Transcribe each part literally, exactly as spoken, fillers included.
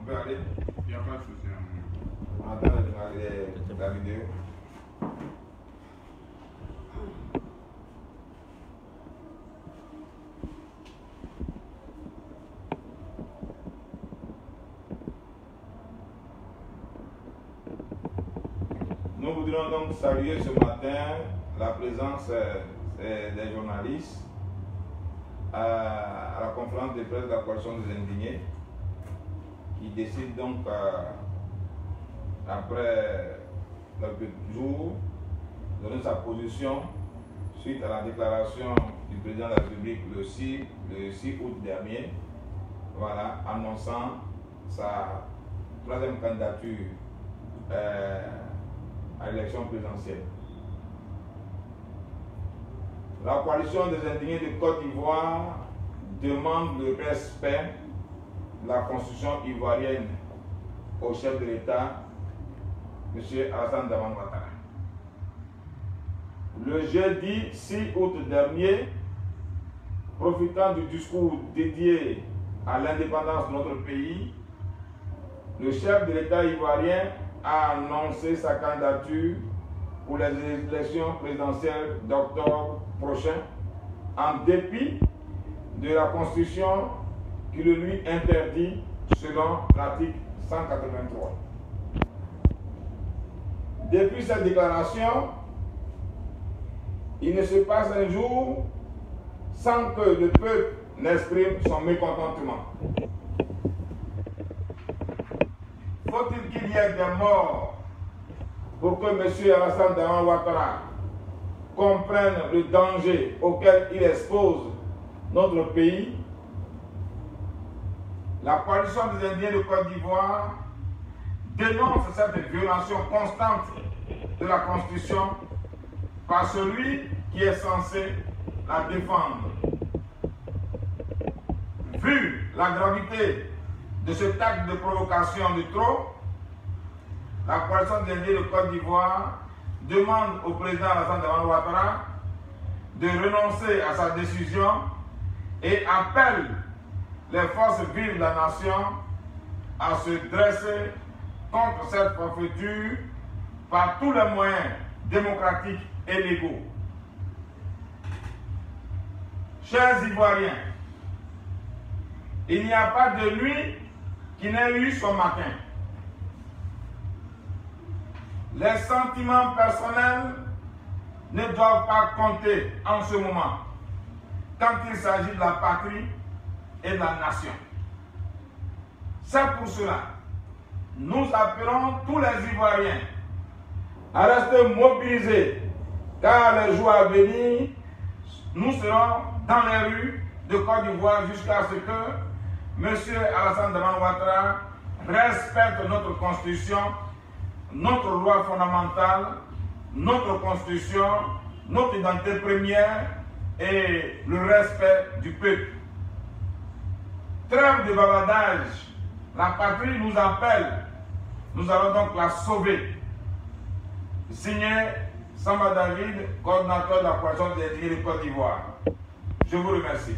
On peut aller? Il n'y a pas de souci. On attend la, la vidéo. Nous voudrions donc saluer ce matin la présence euh, des journalistes à, à la conférence de presse de la coalition des indignés qui décide donc euh, après quelques jours de donner sa position suite à la déclaration du président de la République le six, le six août dernier, voilà, annonçant sa troisième candidature euh, à l'élection présidentielle. La coalition des indignés de Côte d'Ivoire demande le respect de la constitution ivoirienne au chef de l'État, M. Alassane Dramane Ouattara. Le jeudi six août dernier, profitant du discours dédié à l'indépendance de notre pays, le chef de l'État ivoirien a annoncé sa candidature pour les élections présidentielles d'octobre prochain, en dépit de la Constitution qui le lui interdit selon l'article cent quatre-vingt-trois. Depuis cette déclaration, il ne se passe un jour sans que le peuple n'exprime son mécontentement. Faut-il qu'il y ait des morts pour que M. Alassane Dramane Ouattara comprenne le danger auquel il expose notre pays? La coalition des Indiens de Côte d'Ivoire dénonce cette violation constante de la Constitution par celui qui est censé la défendre. Vu la gravité de cet acte de provocation de trop, la coalition des Indiens de Côte d'Ivoire demande au président Alassane Dramane Ouattara de renoncer à sa décision et appelle les forces vives de la nation à se dresser contre cette forfaiture par tous les moyens démocratiques et légaux. Chers Ivoiriens, il n'y a pas de nuit qui n'ait eu son matin. Les sentiments personnels ne doivent pas compter en ce moment quand il s'agit de la patrie et de la nation. C'est pour cela nous appelons tous les Ivoiriens à rester mobilisés, car les jours à venir, nous serons dans les rues de Côte d'Ivoire jusqu'à ce que M. Alassane Dramane Ouattara respecte notre constitution, notre loi fondamentale, notre constitution, notre identité première et le respect du peuple. Trêve de bavardage, la patrie nous appelle, nous allons donc la sauver. Signé Samba David, coordinateur de la coalition des indignés de Côte d'Ivoire. Je vous remercie.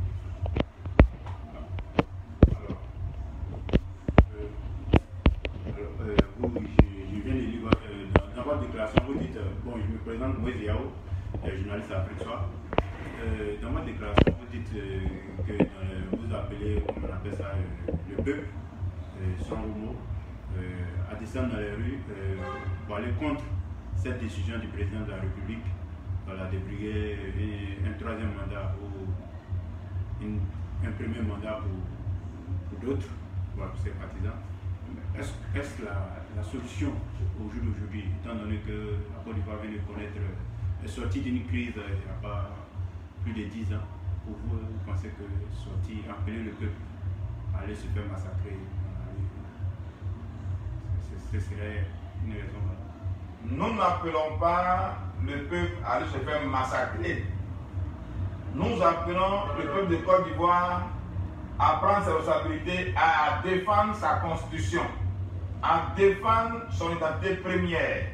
Euh, vous, je, je viens de lire votre, euh, dans, dans votre déclaration, vous dites, euh, bon, je me présente Moïse Yao, euh, journaliste africain. Euh, dans votre déclaration, vous dites euh, que euh, vous appelez, comme on appelle ça, euh, le peuple, euh, sans mot, euh, à descendre dans les rues euh, pour aller contre cette décision du président de la République, voilà, de briguer euh, un troisième mandat ou une, un premier mandat pour, pour d'autres, pour ses partisans. Est-ce est la, la solution au jour d'aujourd'hui, étant donné que la Côte d'Ivoire vient de connaître, est sortie d'une crise il n'y a pas plus de dix ans, pour vous, vous pensez que sortir, appeler le peuple à aller se faire massacrer, ce serait une raison? Nous n'appelons pas le peuple à aller se faire massacrer. Nous appelons le peuple de Côte d'Ivoire à prendre ses responsabilités, à défendre sa constitution, à défendre son identité première.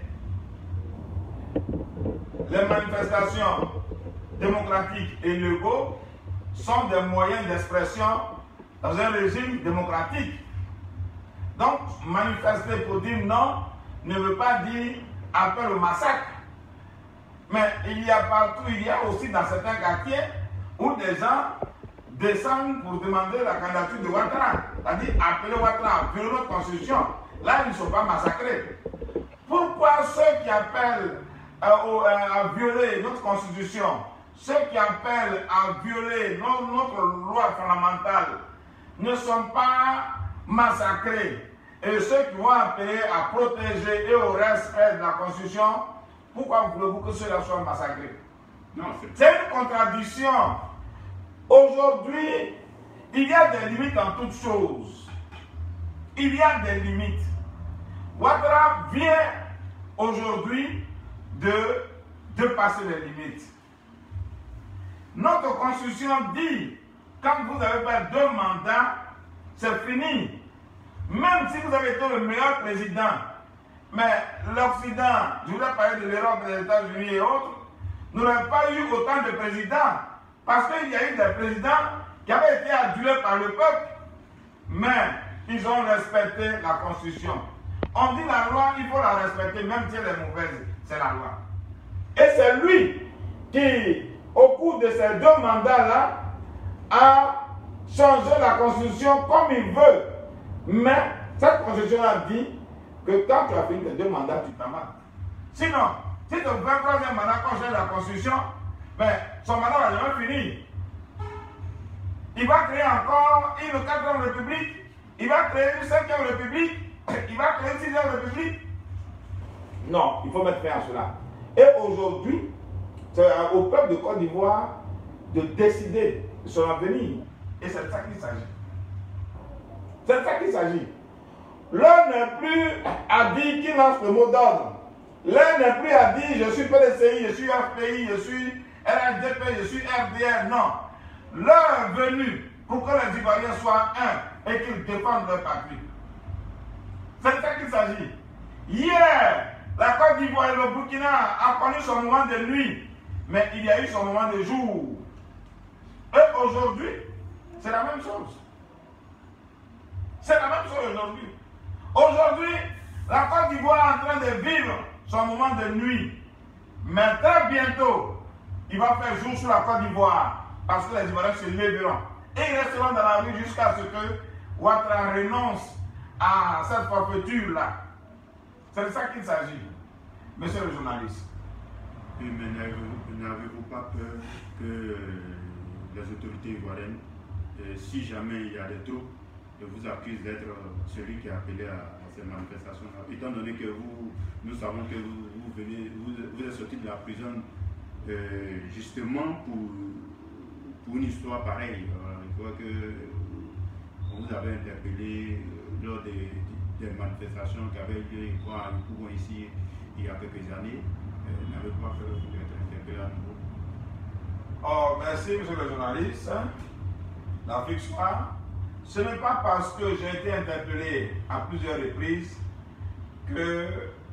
Les manifestations démocratiques et légaux sont des moyens d'expression dans un régime démocratique. Donc, manifester pour dire non ne veut pas dire appel au massacre. Mais il y a partout, il y a aussi dans certains quartiers où des gens descendent pour demander la candidature de Ouattara. C'est-à-dire appeler Ouattara à violer notre constitution. Là, ils ne sont pas massacrés. Pourquoi ceux qui appellent euh, au, euh, à violer notre constitution, ceux qui appellent à violer notre, notre loi fondamentale ne sont pas massacrés? Et ceux qui vont appeler à protéger et au respect de la constitution, pourquoi voulez-vous que ceux-là soient massacrés? C'est une contradiction. Aujourd'hui, il y a des limites en toutes choses. Il y a des limites. Ouattara vient aujourd'hui de, de passer les limites. Notre constitution dit, quand vous avez fait deux mandats, c'est fini. Même si vous avez été le meilleur président, mais l'Occident, je voudrais parler de l'Europe, des États-Unis et autres, n'aurait pas eu autant de présidents. Parce qu'il y a eu des présidents qui avaient été adulés par le peuple, mais ils ont respecté la Constitution. On dit la loi, il faut la respecter, même si elle est mauvaise, c'est la loi. Et c'est lui qui, au cours de ces deux mandats-là, a changé la Constitution comme il veut. Mais cette Constitution a dit que quand tu as fini tes deux mandats, tu t'en vas. Sinon, si tu as le vingt-troisième mandat quand change la Constitution, ben, son mandat va jamais finir. Il va créer encore une quatrième république, il va créer une cinquième république, il va créer une sixième république. Non, il faut mettre fin à cela. Et aujourd'hui, c'est au peuple de Côte d'Ivoire de décider de son avenir. Et c'est de ça qu'il s'agit. C'est de ça qu'il s'agit. L'un n'est plus à dire qui lance le mot d'ordre. L'un n'est plus à dire je suis P D C I, je suis F P I, je suis R H D P, je suis R D R. Non. L'heure est venue pour que les Ivoiriens soient un et qu'ils défendent leur patrie. C'est de ça qu'il s'agit. Hier, la Côte d'Ivoire et le Burkina ont connu son moment de nuit, mais il y a eu son moment de jour. Et aujourd'hui, c'est la même chose. C'est la même chose aujourd'hui. Aujourd'hui, la Côte d'Ivoire est en train de vivre son moment de nuit. Mais très bientôt, il va faire jour sur la Côte d'Ivoire parce que les Ivoiriens se lèveront. Et ils resteront dans la rue jusqu'à ce que Ouattara renonce à cette forfaiture-là. C'est de ça qu'il s'agit, monsieur le journaliste. Oui, mais n'avez-vous pas peur que euh, les autorités ivoiriennes, euh, si jamais il y a des troupes, vous accusent d'être celui qui a appelé à, à ces manifestations-là, étant donné que vous, nous savons que vous, vous, venez, vous, vous êtes sorti de la prison euh, justement pour, pour une histoire pareille. Euh, je vois que vous avez interpellé lors des, des manifestations qui avaient lieu à Yopougon ici il y a quelques années. Euh, N'avez pas peur d'être interpellé à nouveau? Oh, merci, monsieur le journaliste. L'Afrique Soir. Ce n'est pas parce que j'ai été interpellé à plusieurs reprises que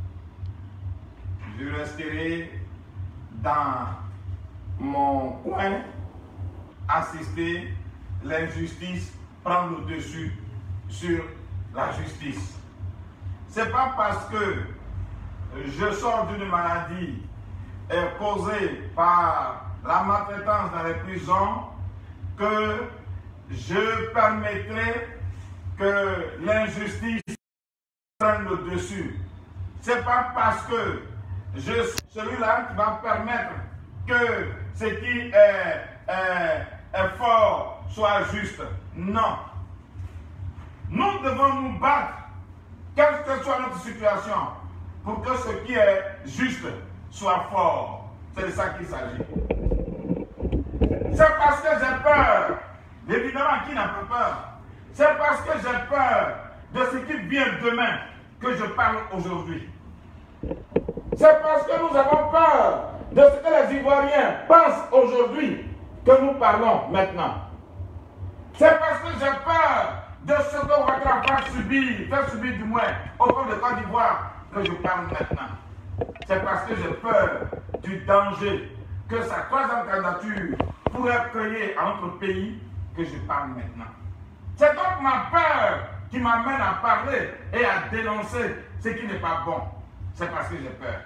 je resterai dans mon coin, assister l'injustice, prendre le dessus sur la justice. Ce n'est pas parce que je sors d'une maladie causée par la maltraitance dans les prisons que je permettrai que l'injustice prenne le dessus. Ce n'est pas parce que je suis celui-là qui va permettre que ce qui est, est, est fort soit juste. Non. Nous devons nous battre, quelle que soit notre situation, pour que ce qui est juste soit fort. C'est de ça qu'il s'agit. C'est parce que j'ai peur. Évidemment, qui n'a pas peur? C'est parce que j'ai peur de ce qui vient demain que je parle aujourd'hui. C'est parce que nous avons peur de ce que les Ivoiriens pensent aujourd'hui que nous parlons maintenant. C'est parce que j'ai peur de ce que Ouattara va subir, fait subir du moins au peuple de Côte d'Ivoire que je parle maintenant. C'est parce que j'ai peur du danger que sa troisième candidature pourrait créer à notre pays que je parle maintenant. C'est donc ma peur qui m'amène à parler et à dénoncer ce qui n'est pas bon, c'est parce que j'ai peur.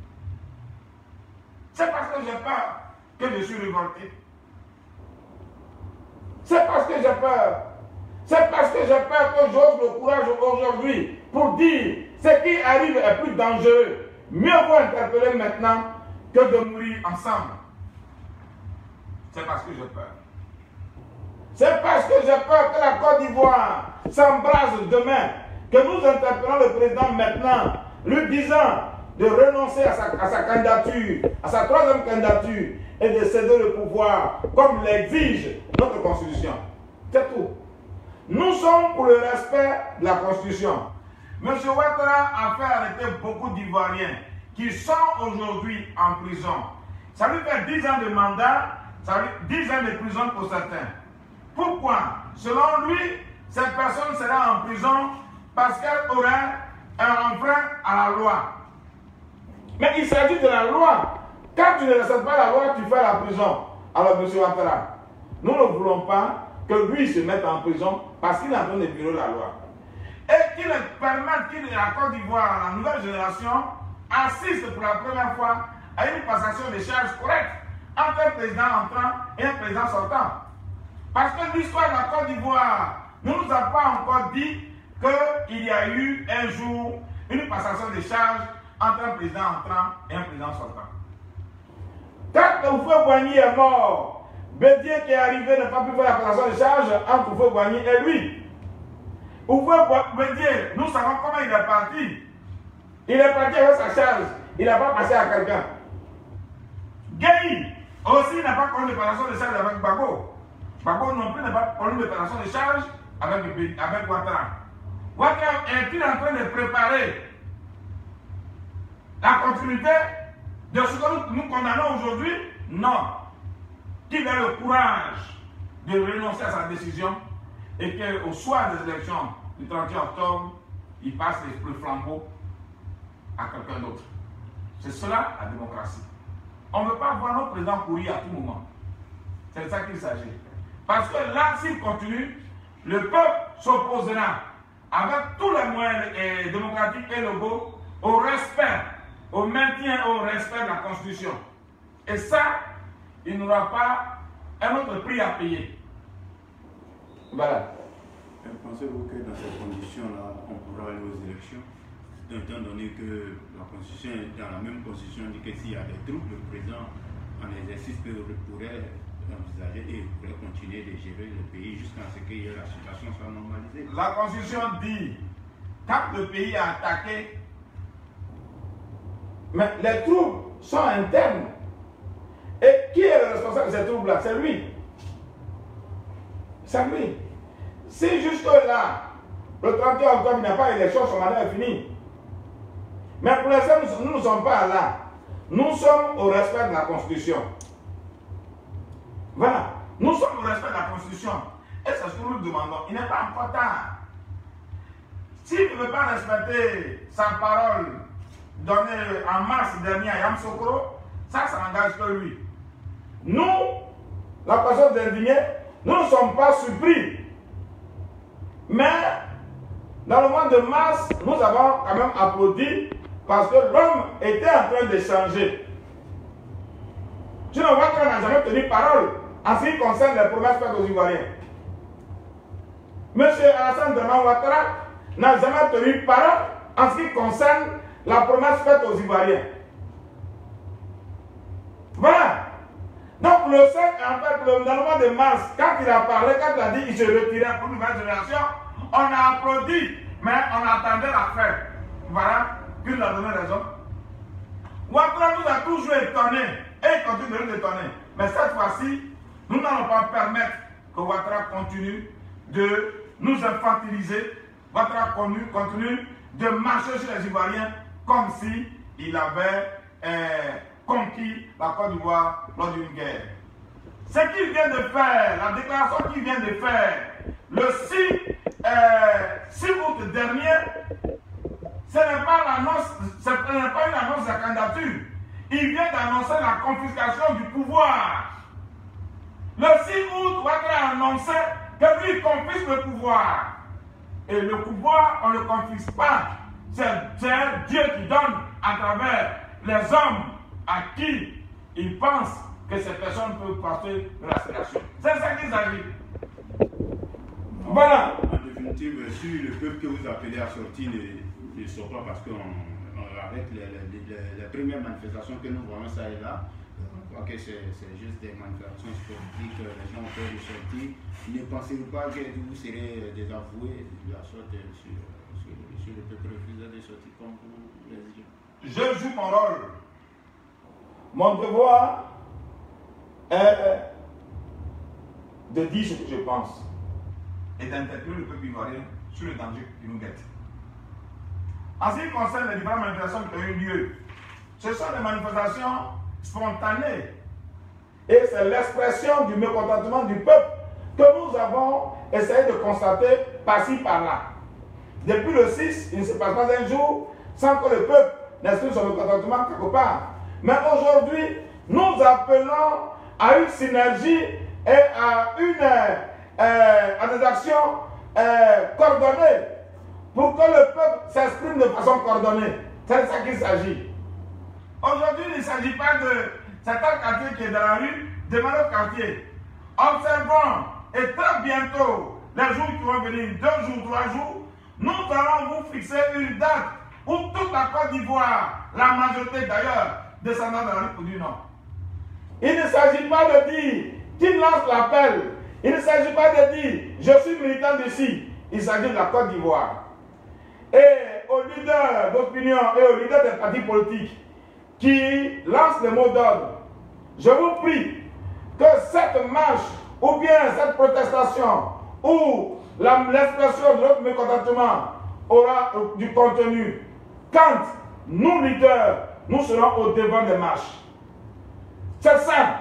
C'est parce que j'ai peur que je suis révolté. C'est parce que j'ai peur. C'est parce que j'ai peur que j'ose le courage aujourd'hui pour dire ce qui arrive est plus dangereux. Mieux vaut interpeller maintenant que de mourir ensemble. C'est parce que j'ai peur. C'est parce que j'ai peur que la Côte d'Ivoire s'embrase demain, que nous interpellons le président maintenant, lui disant de renoncer à sa, à sa candidature, à sa troisième candidature, et de céder le pouvoir, comme l'exige notre Constitution. C'est tout. Nous sommes pour le respect de la Constitution. M. Ouattara a fait arrêter beaucoup d'Ivoiriens qui sont aujourd'hui en prison. Ça lui fait dix ans de mandat, ça lui fait dix ans de prison pour certains. Pourquoi? Selon lui, cette personne sera en prison parce qu'elle aurait un enfreint à la loi. Mais il s'agit de la loi. Quand tu ne respectes pas la loi, tu fais la prison. Alors, M. Ouattara, nous ne voulons pas que lui se mette en prison parce qu'il est en train de violer la loi. Et qu'il permette qu'il la Côte d'Ivoire, la nouvelle génération, assiste pour la première fois à une passation de charges correcte entre un président entrant et un président sortant. Parce que l'histoire de la Côte d'Ivoire ne nous a pas encore dit qu'il y a eu un jour une passation de charges entre un président entrant et un président sortant. Quand Houphouët-Boigny est mort, Bédié qui est arrivé n'a pas pu faire la passation de charges entre Houphouët-Boigny et lui. Houphouët-Boigny, nous savons comment il est parti. Il est parti avec sa charge. Il n'a pas passé à quelqu'un. Gueye aussi n'a pas connu de passation de charges avec Gbagbo. Gbagbo non plus n'a pas connu de passation de charges avec, avec Ouattara. Ouattara est-il en train de préparer la continuité de ce que nous, nous condamnons aujourd'hui? Non. Qu'il ait le courage de renoncer à sa décision et qu'au soir des élections du trente et un octobre, il passe le flambeau à quelqu'un d'autre. C'est cela la démocratie. On ne veut pas voir notre président courir à tout moment. C'est de ça qu'il s'agit. Parce que là, s'il continue, le peuple s'opposera avec tous les moyens et démocratiques et légaux au respect, au maintien, au respect de la Constitution. Et ça, il n'aura pas un autre prix à payer. Voilà. Pensez-vous que dans ces conditions-là, on pourra aller aux élections, étant donné que la Constitution, dans la même Constitution, dit que s'il y a des troubles, le président en exercice pourrait envisager et pourrait continuer de gérer le pays jusqu'à ce que la situation soit normalisée. La Constitution dit, quand le pays est attaqué, mais les troubles sont internes. Et qui est le responsable de ces troubles-là? C'est lui. C'est lui. Si jusque-là, le trente et un octobre, il n'y a pas d'élection, son mandat est fini. Mais pour l'instant, nous ne sommes pas là. Nous sommes au respect de la Constitution. Voilà. Nous sommes au respect de la Constitution. Et c'est ce que nous demandons. Il n'est pas encore tard. S'il ne veut pas respecter sa parole donnée en mars dernier à Yamoussoukro, ça, ça n'engage que lui. Nous, la personne d'indignée, nous ne sommes pas surpris. Mais, dans le mois de mars, nous avons quand même applaudi parce que l'homme était en train de changer. Tu ne vois qu'on n'a jamais tenu parole en ce qui concerne les promesses faites aux Ivoiriens. M. Alassane Dramane Ouattara n'a jamais tenu parole en ce qui concerne la promesse faite aux Ivoiriens. Voilà. Donc le cinq, en fait, le, dans le mois de mars, quand il a parlé, quand il a dit qu'il se retirait pour une nouvelle génération, on a applaudi, mais on attendait la fête. Voilà, qu'il nous a donné raison. Ouattara nous a toujours étonnés, et il continue de nous étonner. Mais cette fois-ci, nous n'allons pas permettre que Ouattara continue de nous infantiliser. Ouattara continue, continue de marcher sur les Ivoiriens comme si il avait euh, conquis la Côte d'Ivoire lors d'une guerre. Ce qu'il vient de faire, la déclaration qu'il vient de faire le six août dernier, ce n'est pas l'annonce, ce n'est pas une annonce de sa candidature. Il vient d'annoncer la confiscation du pouvoir. Le six août, Ouattara a annoncé que lui confisque le pouvoir. Et le pouvoir, on ne le confisque pas. C'est Dieu qui donne à travers les hommes à qui il pense que ces personnes peuvent passer de la sélection. C'est ça qu'il s'agit. Voilà. En définitive, si le peuple que vous appelez à sortir ne, ne sort pas parce qu'avec les, les, les, les premières manifestations que nous voyons ça et là, on voit que c'est juste des manifestations politiques, les gens ont peur de sortir. Ne pensez-vous pas que vous serez désavoués de la sorte sur, sur, sur le peuple refusé de sortir comme vous les gens? Je joue mon rôle. Mon devoir est de dire ce que je pense et d'interpeller le peuple ivoirien sur le danger qui nous guette. En ce qui concerne les différentes manifestations qui ont eu lieu, ce sont des manifestations spontanées et c'est l'expression du mécontentement du peuple que nous avons essayé de constater par-ci par-là. Depuis le six, il ne se passe pas un jour sans que le peuple n'exprime son mécontentement quelque part. Mais aujourd'hui, nous appelons à une synergie et à une euh, à des actions euh, coordonnées pour que le peuple s'exprime de façon coordonnée. C'est de ça qu'il s'agit. Aujourd'hui, il ne s'agit pas de certains quartiers qui est dans la rue, demandez au quartier. Observons et très bientôt, les jours qui vont venir, deux jours, trois jours, nous allons vous fixer une date où toute la Côte d'Ivoire, la majorité d'ailleurs, descendant dans la rue pour dire non. Il ne s'agit pas de dire qui lance l'appel. Il ne s'agit pas de dire je suis militant d'ici. Il s'agit de la Côte d'Ivoire. Et aux leaders d'opinion et aux leaders des partis politiques qui lancent les mots d'ordre, je vous prie que cette marche ou bien cette protestation ou l'expression de notre mécontentement aura du contenu quand nous leaders, nous serons au devant des marches. C'est ça.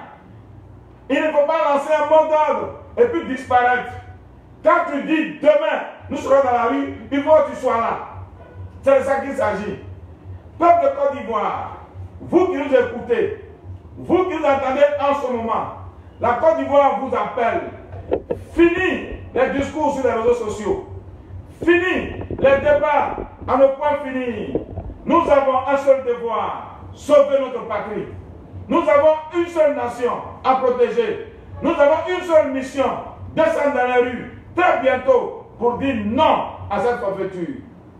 Il ne faut pas lancer un mot d'ordre et puis disparaître. Quand tu dis demain, nous serons dans la rue, il faut que tu sois là. C'est de ça qu'il s'agit. Peuple de Côte d'Ivoire, vous qui nous écoutez, vous qui nous entendez en ce moment, la Côte d'Ivoire vous appelle. Fini les discours sur les réseaux sociaux. Fini les débats à ne point finir. Nous avons un seul devoir, sauver notre patrie. Nous avons une seule nation à protéger. Nous avons une seule mission, descendre dans les rues très bientôt pour dire non à cette forfaiture.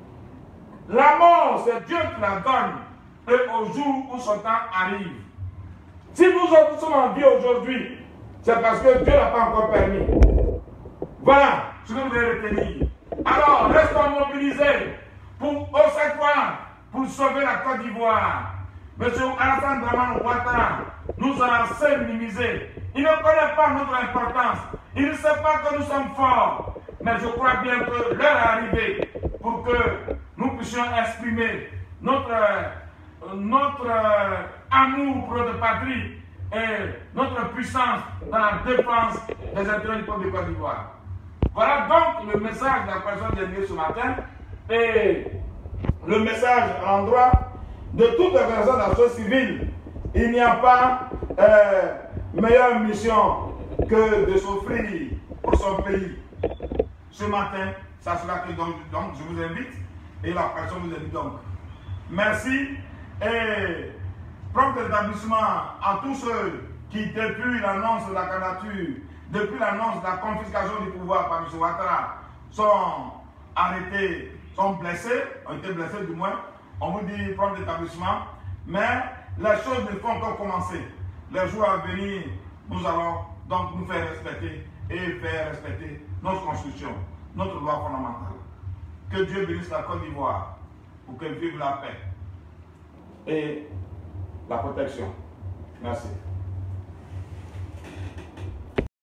La mort, c'est Dieu qui la donne et au jour où son temps arrive. Si nous sommes en vie aujourd'hui, c'est parce que Dieu n'a pas encore permis. Voilà ce que vous devez retenir. Alors, restons mobilisés pour, au secteur, pour sauver la Côte d'Ivoire. Monsieur Alassane Dramane Ouattara nous a assez minimisé. Il ne connaît pas notre importance. Il ne sait pas que nous sommes forts. Mais je crois bien que l'heure est arrivée pour que nous puissions exprimer notre, notre amour pour notre patrie et notre puissance dans la défense des intérêts du peuple de Côte d'Ivoire. Voilà donc le message de la personne de ce matin et le message à l'endroit de toutes les organisations de la société civile. Il n'y a pas euh, meilleure mission que de s'offrir pour son pays. Ce matin, ça sera que donc, donc je vous invite et la personne vous invite donc. Merci et prompt établissement à tous ceux qui, depuis l'annonce de la candidature, depuis l'annonce de la confiscation du pouvoir par M. Ouattara, sont arrêtés, sont blessés, ont été blessés du moins. On vous dit prompt établissement, mais les choses ne font que commencer. Les jours à venir, nous allons donc nous faire respecter et faire respecter notre constitution, notre loi fondamentale. Que Dieu bénisse la Côte d'Ivoire pour qu'elle vive la paix et la protection. Merci.